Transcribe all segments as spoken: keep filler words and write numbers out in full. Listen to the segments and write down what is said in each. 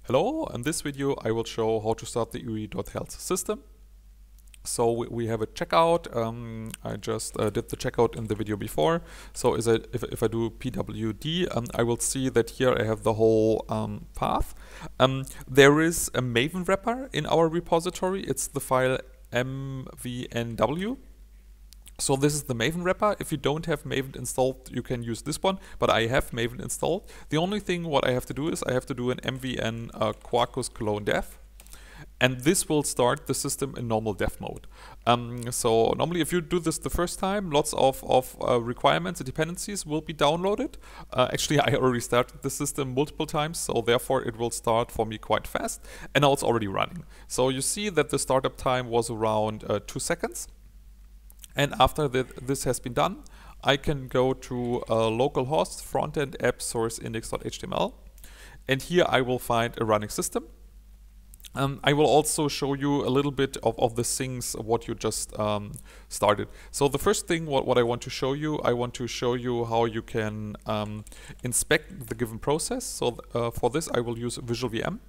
Hello, in this video I will show how to start the E R I dot health system. So we, we have a checkout. Um, I just uh, did the checkout in the video before. So is it, if, if I do P W D, um, I will see that here I have the whole um, path. Um, there is a Maven wrapper in our repository. It's the file M V N W. So this is the Maven wrapper. If you don't have Maven installed, you can use this one, but I have Maven installed. The only thing what I have to do is I have to do an M V N uh, Quarkus clone dev, and this will start the system in normal dev mode. Um, so normally if you do this the first time, lots of, of uh, requirements and dependencies will be downloaded. Uh, actually, I already started the system multiple times, so therefore it will start for me quite fast, and now it's already running. So you see that the startup time was around uh, two seconds. And after that, this has been done, I can go to uh, localhost frontend app source index dot H T M L, and here I will find a running system. Um, I will also show you a little bit of, of the things what you just um, started. So the first thing what, what I want to show you, I want to show you how you can um, inspect the given process. So uh, for this I will use Visual V M.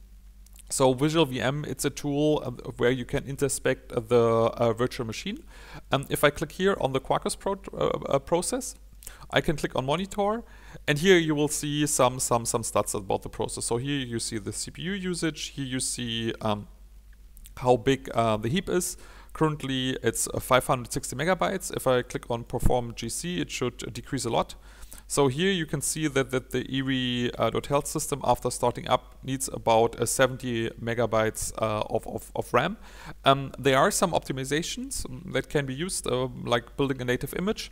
So Visual V M, it's a tool uh, where you can inspect uh, the uh, virtual machine. Um, if I click here on the Quarkus pro uh, uh, process, I can click on monitor, and here you will see some some some stats about the process. So here you see the C P U usage. Here you see um, how big uh, the heap is. Currently, it's uh, five hundred sixty megabytes. If I click on perform G C, it should uh, decrease a lot. So here you can see that, that the E R I dot health system after starting up needs about uh, seventy megabytes uh, of, of, of RAM. Um, there are some optimizations that can be used, uh, like building a native image.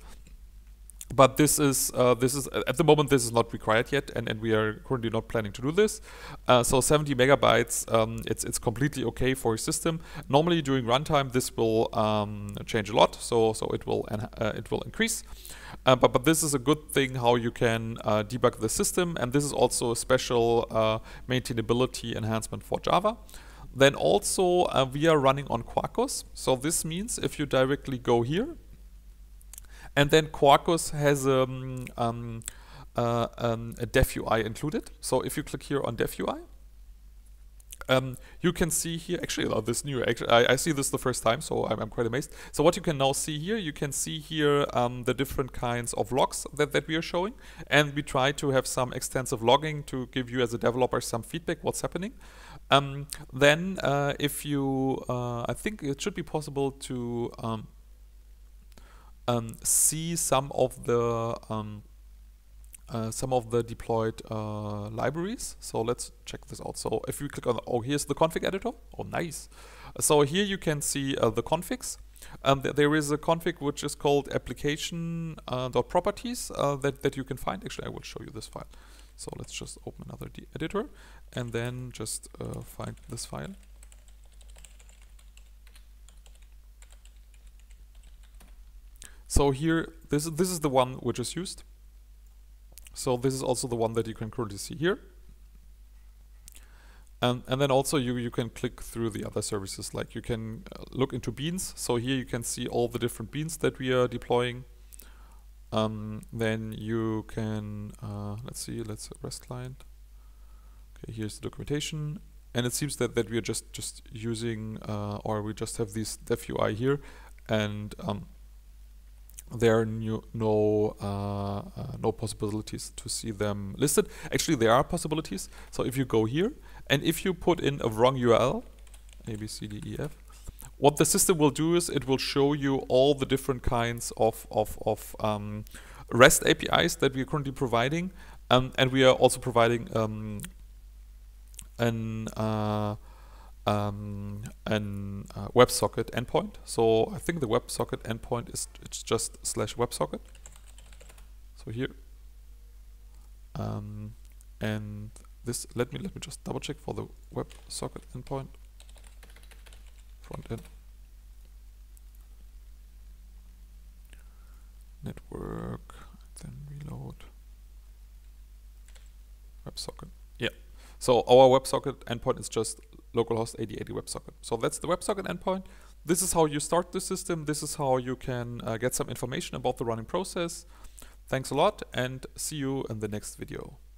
But this is uh, this is at the moment this is not required yet, and, and we are currently not planning to do this. Uh, so seventy megabytes, um, it's it's completely okay for a system. Normally during runtime this will um, change a lot, so so it will uh, it will increase. Uh, but but this is a good thing how you can uh, debug the system, and this is also a special uh, maintainability enhancement for Java. Then also uh, we are running on Quarkus, so this means if you directly go here. And then Quarkus has um, um, uh, um, a dev U I included. So if you click here on dev U I, um, you can see here, actually uh, this new, actually, I, I see this the first time, so I'm, I'm quite amazed. So what you can now see here, you can see here um, the different kinds of logs that, that we are showing. And we try to have some extensive logging to give you as a developer some feedback what's happening. Um, then uh, if you, uh, I think it should be possible to um, Um, see some of the um, uh, some of the deployed uh, libraries. So let's check this out. So if you click on, oh, here's the config editor. Oh, nice. So here you can see uh, the configs. Um, th there is a config which is called application uh, dot properties uh, that that you can find. Actually, I will show you this file. So let's just open another editor and then just uh, find this file. So here, this is, this is the one which is used. So this is also the one that you can currently see here. And, and then also you, you can click through the other services, like you can uh, look into beans. So here you can see all the different beans that we are deploying. Um, then you can, uh, let's see, let's REST client. Okay, here's the documentation. And it seems that, that we are just, just using, uh, or we just have this dev U I here. And um, there are new, no uh, uh, no possibilities to see them listed. Actually, there are possibilities. So if you go here and if you put in a wrong U R L, A B C D E F, what the system will do is it will show you all the different kinds of of, of um, REST A P Is that we are currently providing, um, and we are also providing um, an uh, Um, an uh, WebSocket endpoint. So I think the WebSocket endpoint is it's just slash WebSocket. So here, um, and this. Let me let me just double check for the WebSocket endpoint. Front end network. Then reload WebSocket. Yeah. So our WebSocket endpoint is just localhost eighty eighty WebSocket. So that's the WebSocket endpoint. This is how you start the system. This is how you can uh, get some information about the running process. Thanks a lot and see you in the next video.